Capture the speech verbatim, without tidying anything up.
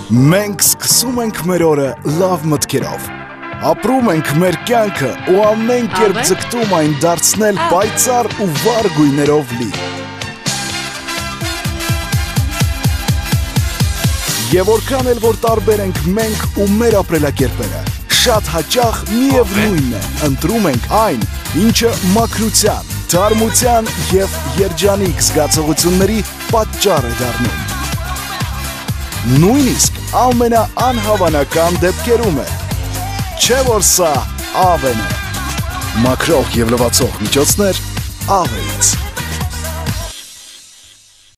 Մենք սկսում ենք մեր օրը լավ մտքերով, ապրում ենք մեր կյանքը ու ամեն կերպ ձգտում այն դարձնել պայծառ ու վառ գույներով լի։ Եվ որքան էլ որ տարբեր ենք մենք ու մեր ապրելակերպերը, շատ հաճախ միևնույնն է, ընտրում ենք այն, ինչը մաքրության, թարմության և երջանիկ զգացողությունների պատճառ է դառնում։ Նույնիսկ ամենաանհավանական դեպքերում է, չէ որ սա ավեն է։ Մաքրող և լվացող միջոցներ ավեից։